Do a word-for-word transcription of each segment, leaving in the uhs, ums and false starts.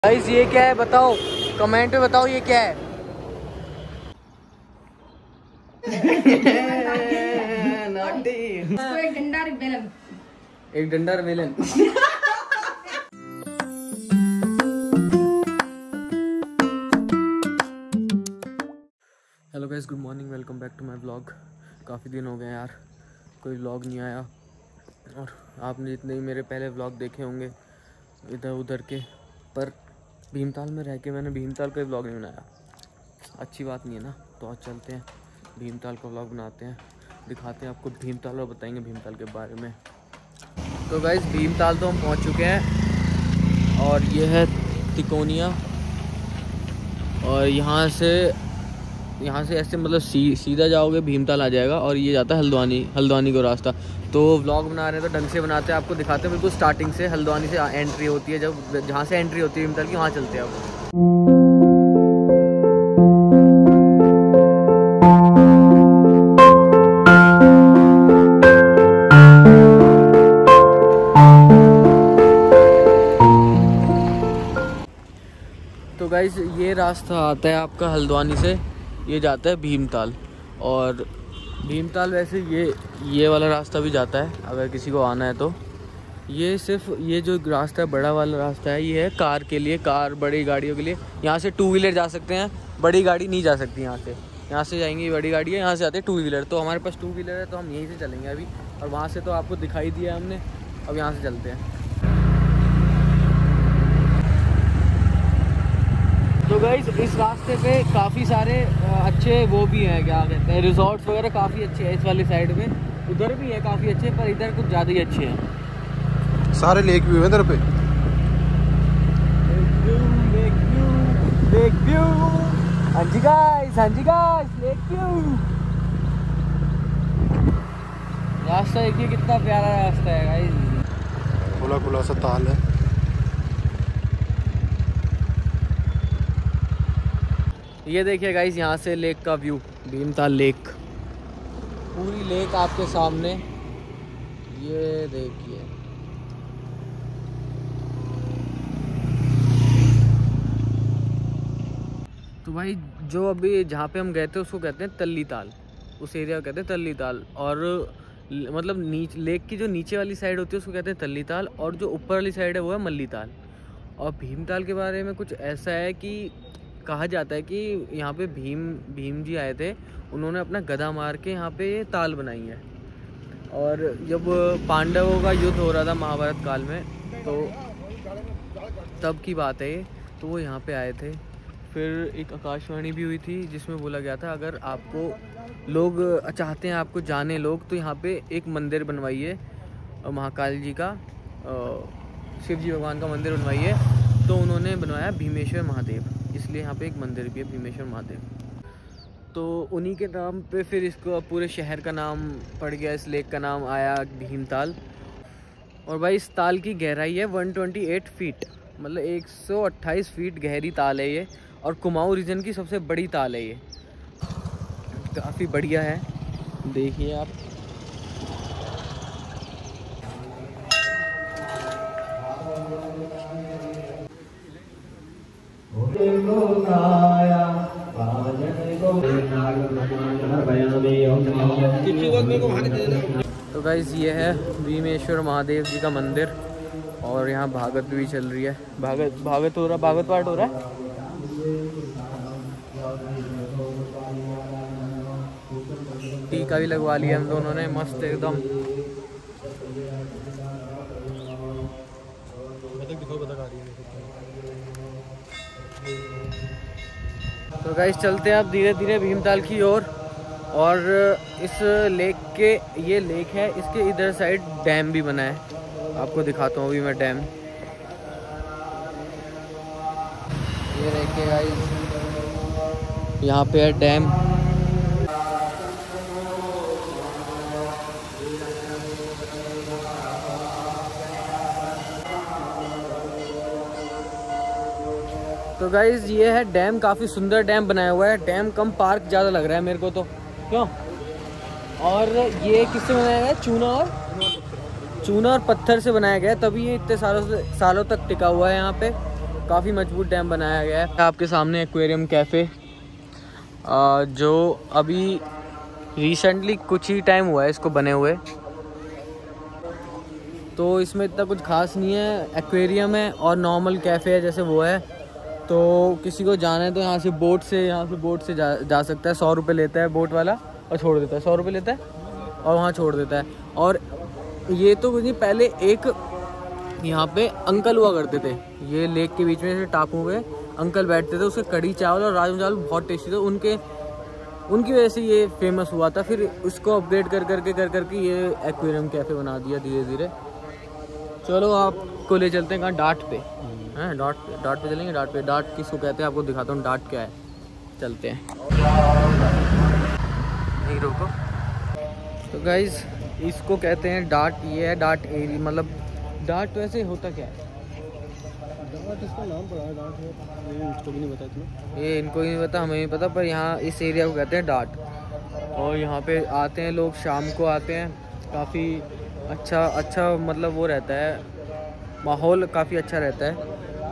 Guys ये क्या है बताओ, कमेंट में बताओ ये क्या है। नॉटी। इसको एक डंडा और बेलन। एक डंडा और बेलन। Hello guys, good morning, welcome back to my vlog. काफ़ी दिन हो गए यार, कोई व्लॉग नहीं आया। और आपने जितने भी मेरे पहले व्लॉग देखे होंगे इधर उधर के, पर भीमताल में रह के मैंने भीमताल का व्लॉग नहीं बनाया। अच्छी बात नहीं है ना, तो आज चलते हैं भीमताल का व्लॉग बनाते हैं, दिखाते हैं आपको भीमताल और बताएंगे भीमताल के बारे में। तो गाइस भीमताल तो हम पहुंच चुके हैं और ये है तिकोनिया। और यहाँ से यहाँ से ऐसे मतलब सी, सीधा जाओगे भीमताल आ जाएगा और ये जाता है हल्द्वानी हल्द्वानी को रास्ता। तो व्लॉग बना रहे हैं तो ढंग से बनाते हैं, आपको दिखाते हैं बिल्कुल स्टार्टिंग से। हल्द्वानी से एंट्री होती है, जब जहाँ से एंट्री होती है भीमताल की, वहाँ चलते हैं अब। तो गाइस ये रास्ता आता है आपका हल्द्वानी से, ये जाता है भीमताल। और भीमताल वैसे ये ये वाला रास्ता भी जाता है अगर किसी को आना है तो। ये सिर्फ ये जो रास्ता है बड़ा वाला रास्ता है, ये है कार के लिए, कार बड़ी गाड़ियों के लिए। यहाँ से टू व्हीलर जा सकते हैं, बड़ी गाड़ी नहीं जा सकती यहाँ से। यहाँ से जाएंगी बड़ी गाड़ी है, यहाँ से आते हैं टू व्हीलर। तो हमारे पास टू व्हीलर है तो हम यहीं से चलेंगे अभी। और वहाँ से तो आपको दिखाई दिया हमने, अब यहाँ से चलते हैं। तो गाइस इस रास्ते पे काफ़ी सारे अच्छे वो भी हैं, क्या कहते हैं, रिजॉर्ट्स वगैरह काफ़ी अच्छे हैं इस वाली साइड में। उधर भी है काफ़ी अच्छे, पर इधर कुछ ज़्यादा ही अच्छे हैं। सारे लेक व्यू है इधर पे। Lake view, lake view. हाँ जी गाइस, हाँ जी गाइस, लेक व्यू। रास्ता देखिए कितना प्यारा रास्ता है गाइस। खुला खुला सा ताल है। ये देखिए गाइस, यहाँ से लेक का व्यू, भीमताल लेक, पूरी लेक आपके सामने। ये देखिए तो भाई जो अभी जहाँ पे हम गए थे उसको कहते हैं तल्ली ताल, उस एरिया को कहते हैं तल्ली ताल। और मतलब नीच लेक की जो नीचे वाली साइड होती है उसको कहते हैं तल्ली ताल, और जो ऊपर वाली साइड है वो है मल्ली ताल। और भीमताल के बारे में कुछ ऐसा है कि कहा जाता है कि यहाँ पे भीम भीम जी आए थे, उन्होंने अपना गदा मार के यहाँ पे ये ताल बनाई है। और जब पांडवों का युद्ध हो रहा था महाभारत काल में, तो तब की बात है ये, तो वो यहाँ पे आए थे। फिर एक आकाशवाणी भी हुई थी जिसमें बोला गया था अगर आपको लोग चाहते हैं आपको जाने लोग, तो यहाँ पे एक मंदिर बनवाइए महाकाल जी का, शिव जी भगवान का मंदिर बनवाइए। तो उन्होंने बनवाया भीमेश्वर महादेव, इसलिए यहाँ पे एक मंदिर भी है भीमेश्वर महादेव। तो उन्हीं के नाम पे फिर इसको पूरे शहर का नाम पड़ गया, इस लेक का नाम आया भीमताल। और भाई इस ताल की गहराई है एक सौ अट्ठाईस फीट, मतलब एक सौ अट्ठाईस फीट गहरी ताल है ये। और कुमाऊं रीजन की सबसे बड़ी ताल है ये, काफ़ी बढ़िया है, देखिए आप। तो गाइस ये है भीमेश्वर महादेव जी का मंदिर, और यहाँ भागवत भी चल रही है। भागवत भागवत हो रहा भागवत पाठ हो रहा है। टीका भी लगवा लिया हम दोनों ने, मस्त एकदम। तो गाइस चलते हैं अब धीरे धीरे भीमताल की ओर। और इस लेक के, ये लेक है, इसके इधर साइड डैम भी बना है, आपको दिखाता हूँ अभी मैं डैम। ये देखिए गाइस, यहाँ पे है डैम। तो गाइस ये है डैम, काफ़ी सुंदर डैम बनाया हुआ है। डैम कम पार्क ज़्यादा लग रहा है मेरे को तो, क्यों? और ये किससे बनाया गया है? चूना और चूना और पत्थर से बनाया गया है, तभी ये इतने सालों से सालों तक टिका हुआ है यहाँ पे। काफ़ी मजबूत डैम बनाया गया है। आपके सामने एक्वेरियम कैफ़े, जो अभी रिसेंटली कुछ ही टाइम हुआ है इसको बने हुए, तो इसमें इतना कुछ खास नहीं है। एक्वेरियम है और नॉर्मल कैफ़े है जैसे वो है। तो किसी को जाना है तो यहाँ से बोट से यहाँ से बोट से जा, जा सकता है। सौ रुपये लेता है बोट वाला और छोड़ देता है, सौ रुपये लेता है और वहाँ छोड़ देता है। और ये तो कुछ नहीं, पहले एक यहाँ पे अंकल हुआ करते थे, ये लेक के बीच में से टापू पे अंकल बैठते थे, उसके कड़ी चावल और राजमा चावल बहुत टेस्टी थे। उनके उनकी वजह से ये फेमस हुआ था। फिर उसको अपग्रेड कर करके कर करके ये एक्वेरियम कैफ़े बना दिया धीरे धीरे। चलो आपको ले चलते हैं कहाँ, डाट पे हैं, डाट पे डाट पे चलेंगे। डाट पे, डाट किसको कहते हैं आपको दिखाता हूँ डाट क्या है, चलते हैं। नहीं रोको। तो गाइज इसको कहते हैं डाट, ये है डाट एरिया। मतलब डाट वैसे होता क्या है? डाट इसका नाम पड़ा है, डाट है, ये इसको भी नहीं पता इतना। ये इनको ही नहीं पता, हमें नहीं पता, पर यहाँ इस एरिया को कहते हैं डाट। और यहाँ पे आते हैं लोग, शाम को आते हैं। काफ़ी अच्छा अच्छा मतलब वो रहता है, माहौल काफ़ी अच्छा रहता है।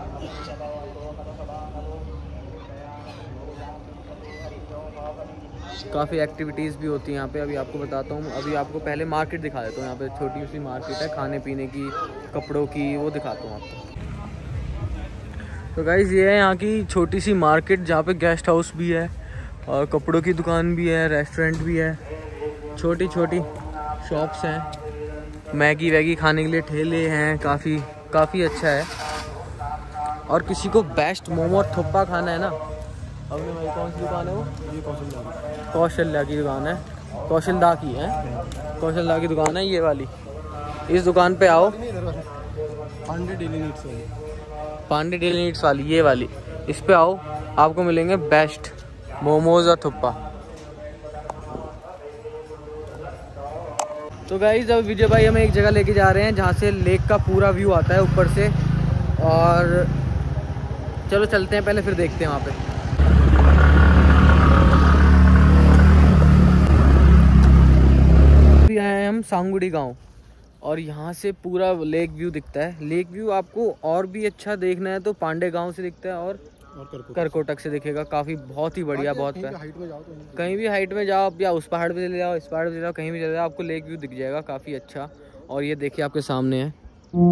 काफ़ी एक्टिविटीज़ भी होती हैं यहाँ पे, अभी आपको बताता हूँ। अभी आपको पहले मार्केट दिखा देता हूँ। यहाँ पे छोटी सी मार्केट है, खाने पीने की, कपड़ों की, वो दिखाता हूँ आपको। तो गाइज़ ये है यहाँ की छोटी सी मार्केट, जहाँ पे गेस्ट हाउस भी है और कपड़ों की दुकान भी है, रेस्टोरेंट भी है, छोटी छोटी शॉप्स हैं, मैगी वैगी खाने के लिए ठेले हैं। काफ़ी काफ़ी अच्छा है। और किसी को बेस्ट मोमो और थुप्पा खाना है ना, अपने भाई कौन सी दुकान है वो? ये कौशल्या की कौशल्या की दुकान है, कौशलदा की है, कौशलदा की दुकान है ये वाली। इस दुकान पे आओ, पांडे डेली नीड्स वाली, पांडे डेली नीड्स वाली, ये वाली, इस पे आओ, आपको मिलेंगे बेस्ट मोमोज और थुप्पा। तो गाइस अब विजय भाई हमें एक जगह लेके जा रहे हैं जहाँ से लेक का पूरा व्यू आता है ऊपर से। और चलो चलते हैं पहले, फिर देखते हैं वहाँ पे। अभी आए हैं हम सांगुड़ी गांव और यहाँ से पूरा लेक व्यू दिखता है। लेक व्यू आपको और भी अच्छा देखना है तो पांडे गांव से दिखता है और करकोटक से दिखेगा। काफ़ी बहुत ही बढ़िया, बहुत हाइट में जाओ तो कहीं भी हाइट में जाओ आप, या उस पहाड़ पे चले जाओ, इस पहाड़ पे चले जाओ, कहीं भी चले जाओ, आपको लेक व्यू दिख जाएगा काफ़ी अच्छा। और ये देखिए आपके सामने है।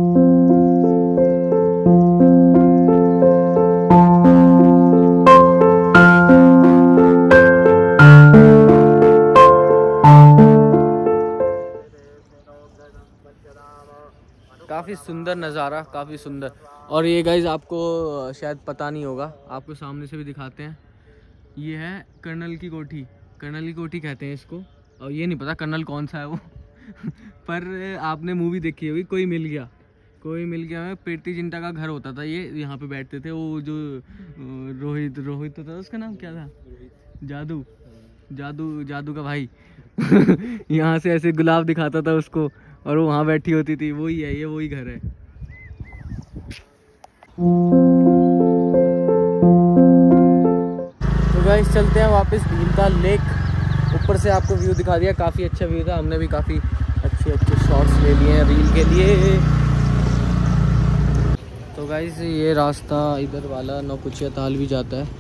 काफ़ी सुंदर नज़ारा, काफ़ी सुंदर। और ये गाइज आपको शायद पता नहीं होगा, आपको सामने से भी दिखाते हैं। ये है कर्नल की कोठी, कर्नल की कोठी कहते हैं इसको। और ये नहीं पता कर्नल कौन सा है वो पर आपने मूवी देखी होगी कोई मिल गया, कोई मिल गया में प्रीति जिंटा का घर होता था, ये यहाँ पे बैठते थे। वो जो रोहित रोहित तो था, उसका नाम क्या था? जादू, जादू जादू का भाई यहाँ से ऐसे गुलाब दिखाता था उसको और वो वहाँ बैठी होती थी। वही है, ये वही घर है। तो गाइस चलते हैं वापस भीमताल लेक। ऊपर से आपको व्यू दिखा दिया, काफ़ी अच्छा व्यू था। हमने भी काफ़ी अच्छे अच्छे शॉट्स ले लिए हैं रील के लिए। तो गाइस ये रास्ता इधर वाला नौकुचिया ताल भी जाता है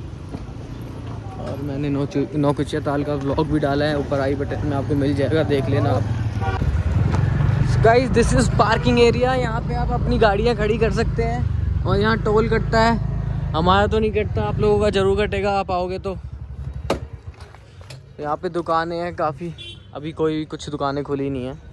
और मैंने नौ नौकुचिया ताल का व्लॉग भी डाला है, ऊपर आई बटन में आपको मिल जाएगा, देख लेना आप। Guys this is parking area, यहाँ पे आप अपनी गाड़ियाँ खड़ी कर सकते हैं और यहाँ टोल कटता है। हमारा तो नहीं कटता, आप लोगों का ज़रूर कटेगा आप आओगे तो। यहाँ पे दुकानें हैं काफ़ी, अभी कोई कुछ दुकानें खुली नहीं है।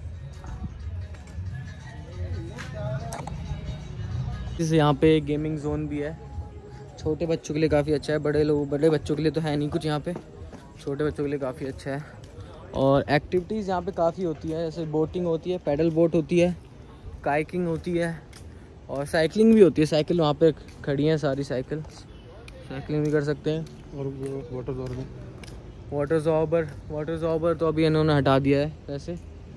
इस यहाँ पे गेमिंग जोन भी है, छोटे बच्चों के लिए काफ़ी अच्छा है। बड़े लोग बड़े बच्चों के लिए तो है नहीं कुछ यहाँ पे, छोटे बच्चों के लिए काफ़ी अच्छा है। और एक्टिविटीज़ यहाँ पे काफ़ी होती है, जैसे बोटिंग होती है, पैडल बोट होती है, काइकिंग होती है और साइकिलिंग भी होती है। साइकिल वहाँ पे खड़ी हैं सारी साइकिल, साइकिलिंग भी कर सकते हैं। और water zorber, water zorber water zorber तो अभी इन्होंने हटा दिया है वैसे।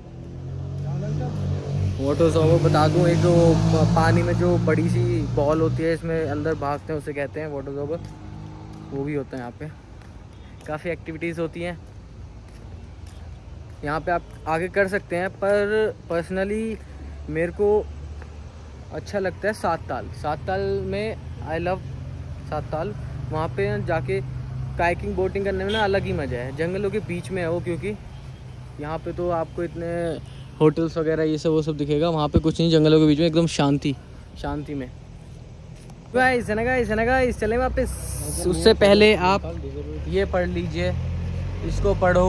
वाटर जॉबर बता दूँ, एक जो पानी में जो बड़ी सी बॉल होती है, इसमें अंदर भागते हैं, उसे कहते हैं वाटर जॉबर, वो भी होता है यहाँ पे। काफ़ी एक्टिविटीज़ होती हैं यहाँ पे, आप आगे कर सकते हैं। पर पर्सनली मेरे को अच्छा लगता है सात ताल। सात ताल में आई लव सात ताल। वहाँ पे जाके काइकिंग बोटिंग करने में ना अलग ही मज़ा है। जंगलों के बीच में है वो, क्योंकि यहाँ पे तो आपको इतने होटल्स वगैरह ये सब वो सब दिखेगा, वहाँ पे कुछ नहीं, जंगलों के बीच में एकदम शांति शांति में। गाइस है ना गाइस है ना गाइस चले वापस। उससे पहले आप ये पढ़ लीजिए, इसको पढ़ो।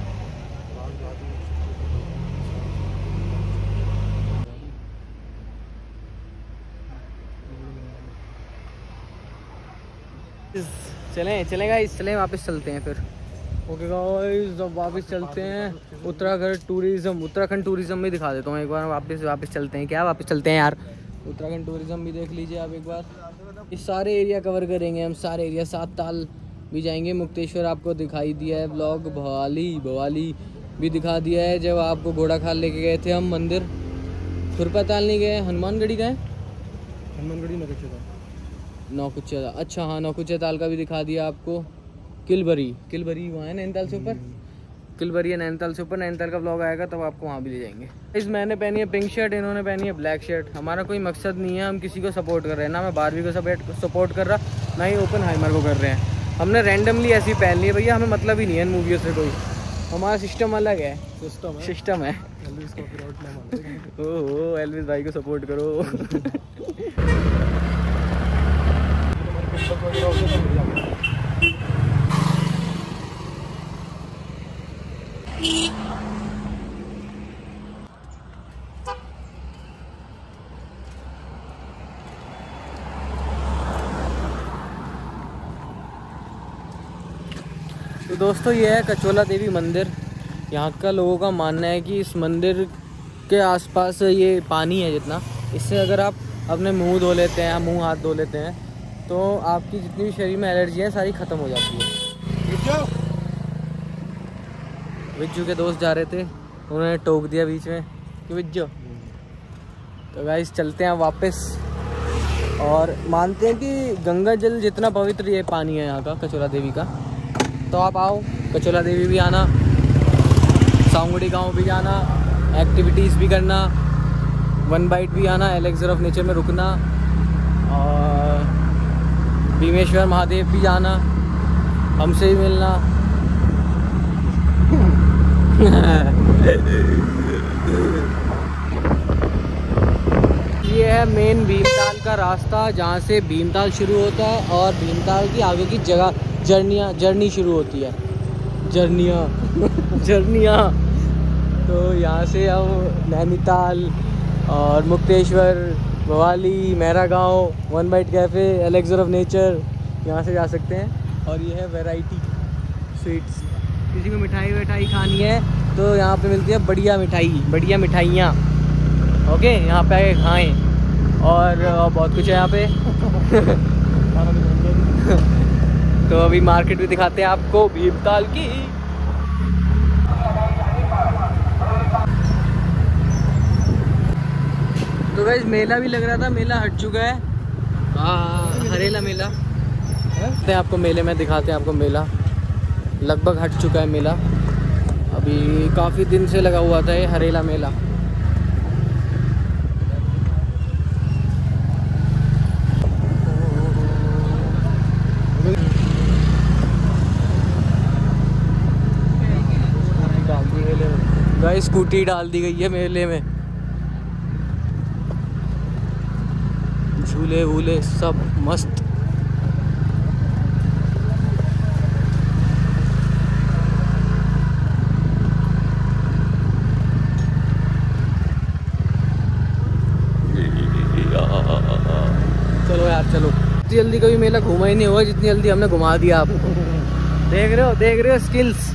चलें चलें गाइस चलें, वापस चलते हैं फिर। ओके गाइस अब वापस चलते हैं। उत्तराखंड टूरिज्म उत्तराखंड टूरिज्म भी दिखा देता हूँ एक बार। वापस वापस चलते हैं, क्या वापस चलते हैं यार। उत्तराखंड टूरिज्म भी देख लीजिए आप एक बार। इस सारे एरिया कवर करेंगे हम, सारे एरिया। सात ताल भी जाएंगे, मुक्तेश्वर आपको दिखाई दिया है ब्लॉग, भवाली भवाली भी दिखा दिया है जब आपको घोड़ा खाल लेके गए थे हम मंदिर। खुरपा ताल नहीं गए, हनुमानगढ़ी गए, हनुमानगढ़ी नौकुचिया नौकुचिया। अच्छा हाँ, नौकुचिया ताल का भी दिखा दिया आपको। किलबरी किलबरी वहाँ है नैनीताल से ऊपर, किलबरी है नैनीताल से ऊपर। नैनीताल का ब्लॉग आएगा तब आपको वहाँ भी ले जाएंगे। इस मैंने पहनी है पिंक शर्ट, इन्होंने पहनी है ब्लैक शर्ट। हमारा कोई मकसद नहीं है हम किसी को सपोर्ट कर रहे हैं, ना मैं बारहवीं को सपोर्ट कर रहा, ना ही ओपन हाइमर को कर रहे हैं। हमने रैंडमली ऐसी पहन ली है भैया, हमें मतलब ही नहीं है इन मूवियों से कोई। हमारा सिस्टम अलग है, सिस्टम है सिस्टम है। एल्विस कॉपीराइट ना मानते। ओहो एल्विस भाई को सपोर्ट करो। तो दोस्तों ये है कचोला देवी मंदिर। यहाँ का लोगों का मानना है कि इस मंदिर के आसपास ये पानी है जितना, इससे अगर आप अपने मुंह धो लेते हैं, मुंह हाथ धो लेते हैं, तो आपकी जितनी भी शरीर में एलर्जी है सारी ख़त्म हो जाती है। विज्जू के दोस्त जा रहे थे, उन्होंने टोक दिया बीच में कि विज्जू। तो गाइस चलते हैं वापस। और मानते हैं कि गंगा जल जितना पवित्र ये पानी है यहाँ का कचोला देवी का। तो आप आओ, कचोला देवी भी आना, सांगुड़ी गांव भी जाना, एक्टिविटीज़ भी करना, वन बाइट भी आना, एलेक्सर ऑफ नेचर में रुकना, और भीमेश्वर महादेव भी जाना, हमसे ही मिलना। ये है मेन भीमताल का रास्ता, जहाँ से भीमताल शुरू होता है और भीमताल की आगे की जगह जर्नियाँ जर्नी शुरू होती है। जर्नियाँ जर्नियाँ तो यहाँ से हम नैनीताल और मुक्तेश्वर, भवाली, मेरा गांव, one bite cafe, elixir of nature, यहाँ से जा सकते हैं। और ये है वैरायटी स्वीट्स। किसी को मिठाई विठाई खानी है तो यहाँ पे मिलती है बढ़िया मिठाई, बढ़िया मिठाइयाँ। ओके यहाँ पे आके खाएँ। और बहुत कुछ है यहाँ पे। तो अभी मार्केट भी दिखाते हैं आपको भीमताल की। तो गाइस मेला भी लग रहा था, मेला हट चुका है। हाँ हरेला मेला है आपको, मेले में दिखाते हैं आपको। मेला लगभग हट चुका है मेला, अभी काफ़ी दिन से लगा हुआ था ये हरेला मेला। गाइस स्कूटी डाल दी गई है मेले में, झूले वूले सब मस्त। चलो यार चलो, इतनी जल्दी कभी मेला घूमा ही नहीं हुआ जितनी जल्दी हमने घुमा दिया आपको। देख रहे हो देख रहे हो स्किल्स।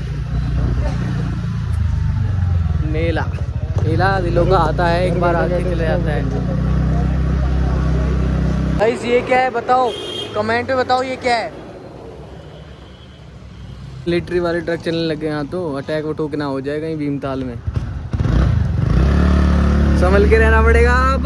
मेला मेला दिलों का आता है, एक बार आके चले जाता है। गाइस ये क्या है बताओ, कमेंट में बताओ ये क्या है। मिलिट्री वाले ट्रक चलने लगे यहाँ, तो अटैक वटूक ना हो जाए कहीं भीमताल में, संभल के रहना पड़ेगा। अब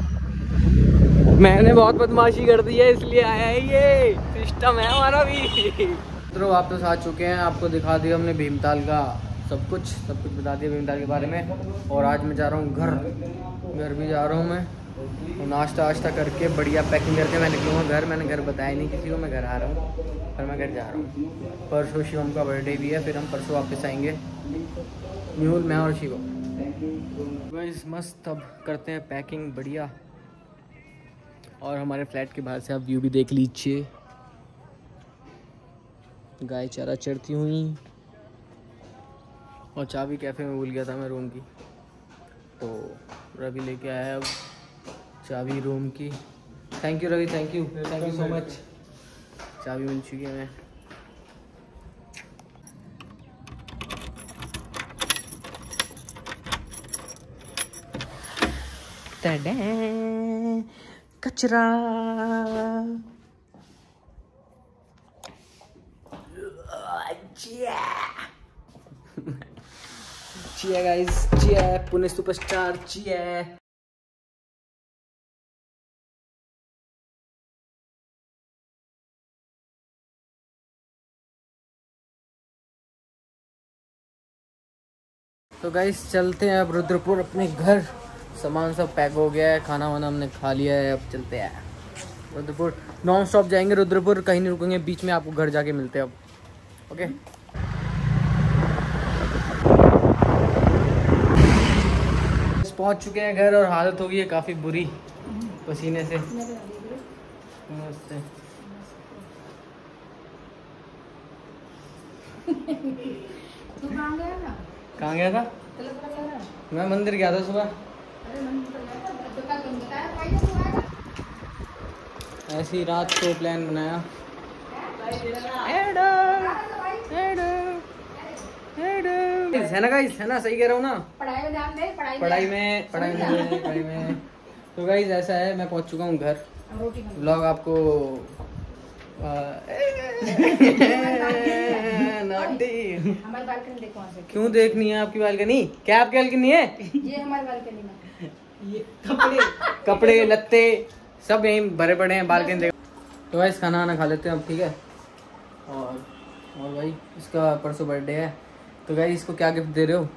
मैंने बहुत बदमाशी कर दी है इसलिए आया है, ये सिस्टम है हमारा भी। तो वापस आ चुके हैं, आपको दिखा दिया हमने भीमताल का सब कुछ सब कुछ बता दिया भीमताल के बारे में। और आज मैं जा रहा हूँ घर घर भी जा रहा हूँ मैं। तो नाश्ता वाश्ता करके बढ़िया पैकिंग करके मैं निकलूँगा घर। मैंने घर बताया नहीं किसी को मैं घर आ रहा हूँ, पर मैं घर जा रहा हूँ। परसों शिवम का बर्थडे भी है, फिर हम परसों वापस आएंगे न्यूल, मैं और शिवम। गाइस मस्त अब करते हैं पैकिंग बढ़िया। और हमारे फ्लैट के बाहर से आप व्यू भी देख लीजिए, गाय चारा चढ़ती हुई। और चाबी कैफ़े में भूल गया था मैं रूम की, तो रवि लेके आया अब चाबी रूम की। Thank you Ravi, thank you thank you so much. चाबी मिल चुकी है। मैं कचरा चिया गाइस, चिया पुणे सुपरस्टार चिया। तो गाइस चलते हैं अब रुद्रपुर अपने घर। सामान सब पैक हो गया है, खाना वाना हमने खा लिया है, अब चलते हैं रुद्रपुर। नॉन स्टॉप जाएंगे रुद्रपुर, कहीं नहीं रुकेंगे बीच में, आपको घर जाके मिलते हैं अब। ओके पहुंच चुके हैं घर और हालत हो गई है काफ़ी बुरी पसीने से। नमस्ते। तू कहाँ गया था? कहाँ गया था? मैं मंदिर गया था सुबह। ऐसी रात को प्लान बनाया। है ना गाइस, है ना, सही कह रहा हूँ ना? पढ़ाई में ध्यान दे, पढ़ाई पढ़ाई में पढ़ाई में पढ़ाई में। तो गाइस ऐसा है, मैं पहुंच चुका हूँ घर। व्लॉग आपको हमारी बालकनी देखो वहाँ से। क्यों देखनी है आपकी बालकनी? क्या आपकी बालकनी है? ये हमारी बालकनी में ये कपड़े कपड़े लत्ते सब यहीं भरे पड़े हैं बालकनी देखो। तो गाइस खाना वाना खा लेते हैं अब, ठीक है। और और भाई इसका परसों बर्थडे है, तो गाइस इसको क्या गिफ्ट दे रहे हो?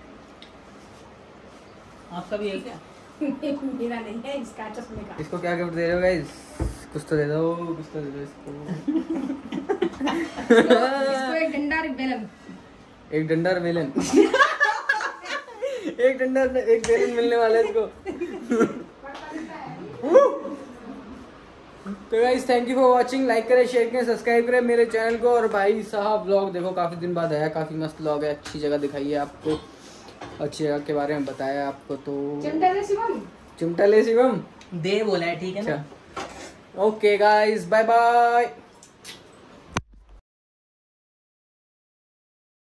आपका भी है क्या? मेरा नहीं है, इसका चश्मे का। इसको क्या गिफ्ट दे रहे हो गाइस? कुछ तो दे दो, कुछ तो दे दो इसको। इसको एक डंडा और एक बेलन। एक डंडा और बेलन। एक डंडा एक बेलन मिलने वाला है इसको। तो guys thank you for watching. Like करें, शेयर करें, सब्सक्राइब करें मेरे चैनल को। और भाई साहब व्लॉग देखो, काफ़ी दिन बाद आया, काफ़ी मस्त व्लॉग है, अच्छी जगह दिखाई है आपको, अच्छी जगह के बारे में बताया आपको। तो चिमटा ले शिवम, चिमटा ले शिवम दे बोला है, ठीक है ना? Okay guys, bye bye.